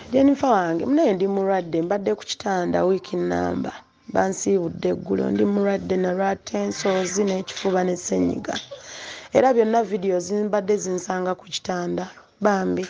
Jennifer wange mnaye ndi mulwadde mbadde ku kitanda wiiki nnamba bansiibudde eggulo ndi mulwadde na lwatensozi n'ekifuba ne ssenyiga era byonna vidiyo zimbadde zinsanga ku kitanda bambi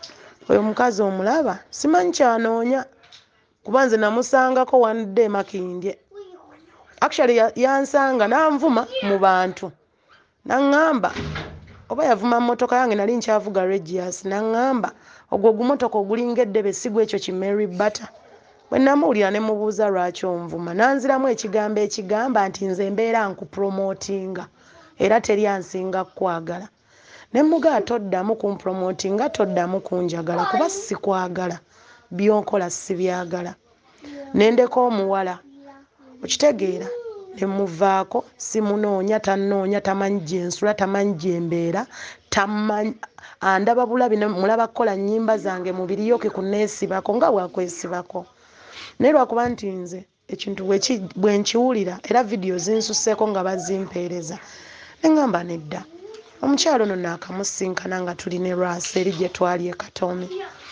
oyo mukazi omulaba simanyi kyanoonya kuba nze namusangako one day Makindye actually yansanga nanvuma mu bantu naŋŋamba oba yavuma mmotoka yange nali nkyavuga Regius naŋŋamba ogwo gumotoka ogulinga eddebe sigwa ekyo ki Mary Bata bwe namuwulira ne mubuuza lwaki onvuma nanziramu ekigambo ekigamba nti nze mbeera nkupromotinga era teri ansinga kwagala ne mugaa toddamu kumpromotinga toddamu kunjagala kuba sikwagala byonkola sibyagala nendeka omuwala okitegeera ne muvaako simunoonya tannoonya tamanyi gyensula tamanyi gyembeera tamanyi andaba bulabi mulaba kukola nnyimba zange mubiriyoke kuneesibako nga bwakwesibako naye lwakuba nti nze ekintu bwe nkiwulira era vidiyo zinsuseeko nga bazimpeereza ne ŋŋamba nedda omukyalo ono naakamusinkana nga tuli ne lwasa eri gye twali e Katomi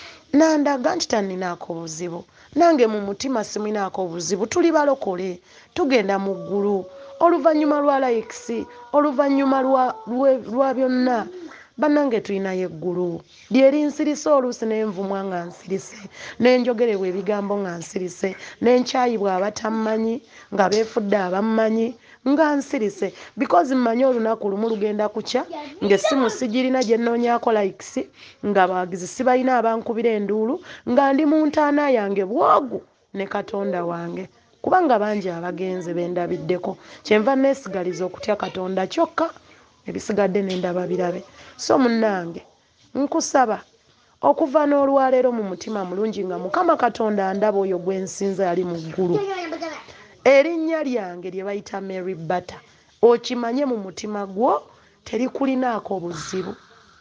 nandaga nti tanninaako buzibu nange mu mutima simunaako buzibu tuli balokole tugenda mu ggulu oluvannyuma lwa likes oluvannyuma lwa byonna bannange tulinayo eggulu lyerinsirise oluusi nenvumwa nga nsirise nenjogerebwa ebigambo nga nsirise nenkyayibwa abatammanyi nga beefudde abammanyi nga nsirise because mmanyi olunaku lumu lugenda kukya ng'essimu sigirina gye nnoonyaako likes nga abawagizi sibalina abankubira enduulu nga ndi mu ntaana yange bwogu ne Katonda wange kubanga bangi abagenze bendabiddeko kyenva neesigaliza okutya Katonda kyokka ebisigadde nendaba birabe so munnange nkusaba okuva n'olwaleero mu mutima mulungi nga Mukama Katonda ndaba oyo gwe nsinza yali mu ggulu erinnya lyange lye bayita Mary Bata okimanye mu mutima gwo terikulinaako buzibu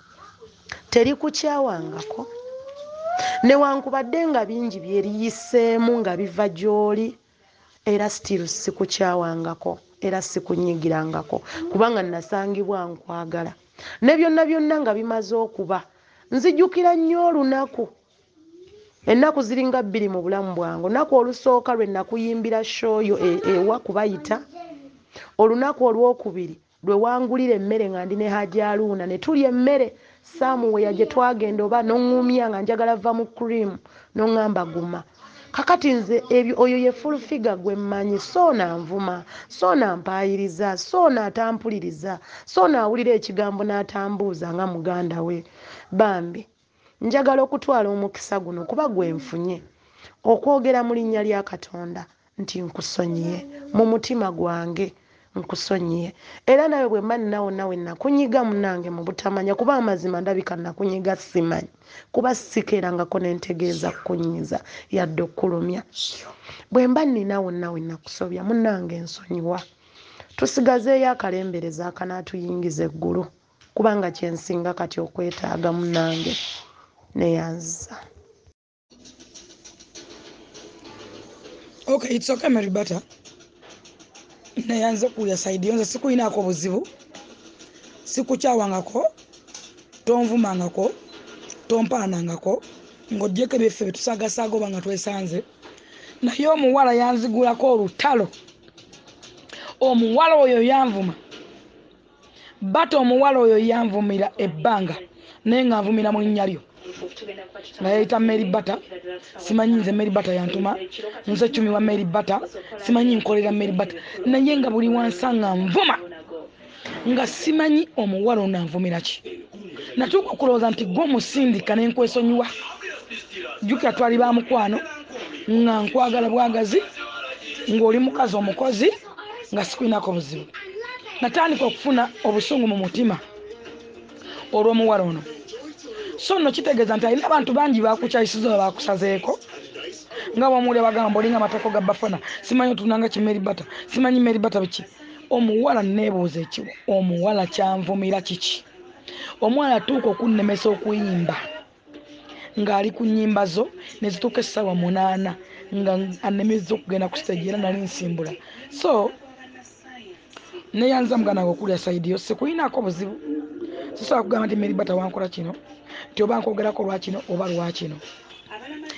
terikukyawangako newankubadde nga bingi byeriyiseemu nga biva gy'oli era still sikukyawangako era sikunyigirangako kubanga nasangibwa nkwagala ne byonna byonna nga bimaze okuba nzijukira nnyo olunaku ennaku ziringa 2 mu bulamu bwange olunaku olusooka lwe nakuyimbira shoyo ewa kubayita olunaku olwokubiri lwe wangulira emmere nga ndi ne Hajaluuna ne tulya emmere Samuweya gye twagenda oba noŋŋumya nga njagala va mu cream noŋŋamba guma kakati nze oyo ye full figure gwe mmanyi so nanvuma so nampayiriza so natampuliriza so nawulira ekigambo n'atambuuza nga muganda we bambi njagala okutwala omukisa guno kuba gwe nfunye okwogera mu linnya lya Katonda nti nkusonyiye mu mutima gwange nkusonyiye era nawe bwe mba ninawo nawe nakunyiga munnange mu butamanya kuba amazima ndabika nakunyiga simanyi kuba sikeerangako nentegeeza kukunyiza yadde okkulumya bwe mba ninawo nawe nakusobya munnange nsonyiwa tusigazeeyo akalembereza akanaatuyingiza eggulu kubanga kyensinga kati okwetaaga munnange neyanza. Okay, it's okay Mary Bata. Nayanze kuya side yonze sikuyinaako buzibu sikukyawangako tonvumangako tompaanangako ng'ogyeko byeffe betusaagasaaga oba nga twesanze naye omuwala yanzigulako olutalo omuwala oyo yanvuma Bata omuwala oyo yanvumira ebbanga naye nga nvumira mu linnya lyo nga yayita Mary Bata simanyi nze Mary Bata yantuma nze Chumi wa Mary Bata simanyi nkolera Mary Bata naye nga buli wansanga nvuma nga simanyi omuwala ono anvumira ki natuuka okulowooza nti gwe omusindika nenkwesonyiwa jjukira twali ba mukwano nga nkwagala bwagazi ng'oli mukazi omukozi nga sikuyinaako buzibu natandika okufuna obusungu mu mutima olw'omuwala ono so nno kitegeeza nti alina abantu bangi bakukyayisiza oba bakusazeeko nga bw'omuwulira bagamba olinga amatako ga Bafana simanyi otunanga ki Mary Bata simanyi Mary Bata biki omuwala neebuuza ekiwo omuwala kyanvumira kiki omuwala atuuka okunnemesa okuyimba ng'ali ku nnyimba zo ne zituuka essaawa 8 nga annemeza okugenda ku stage era nali nsimbula so neyanza mugana okulya side yo sikuyinaako buzibu sisobola kugamba nti Mary Bata wankola kino nti oba nkwogerako lwa kino oba lwa kino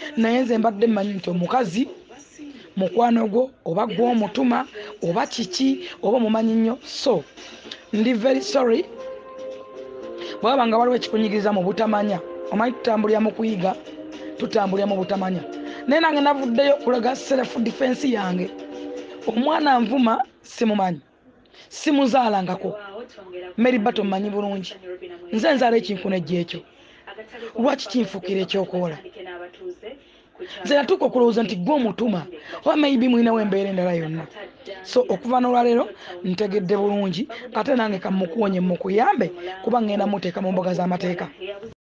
naye nze mbadde mmanyi nti omukazi mukwano gwo oba gw'omutuma oba kiki oba omumanyi nnyo. So ndi very sorry bwaba nga waliwo ekikunyigiriza mu butamanya. Omanyi tutambulira mu kuyiga, tutambulira mu butamanya. Naye nange navuddeyo okulaga self defense yange. Omwana nvuma simumanyi, simuzaalangako. Mary Bata mmanyi bulungi. Nze nzaala ekinkunejja ekyo. Lwaki kinfuukira ekyokola? Nze natuuka okulowooza nti gwe omutuma oba maybe mulinawo embeera endala yonna. So okuva n'olwaleero ntegedde bulungi ate nange kamukuwonye mukuyambe kuba ngenda muteeka mu mboga z'amateeka.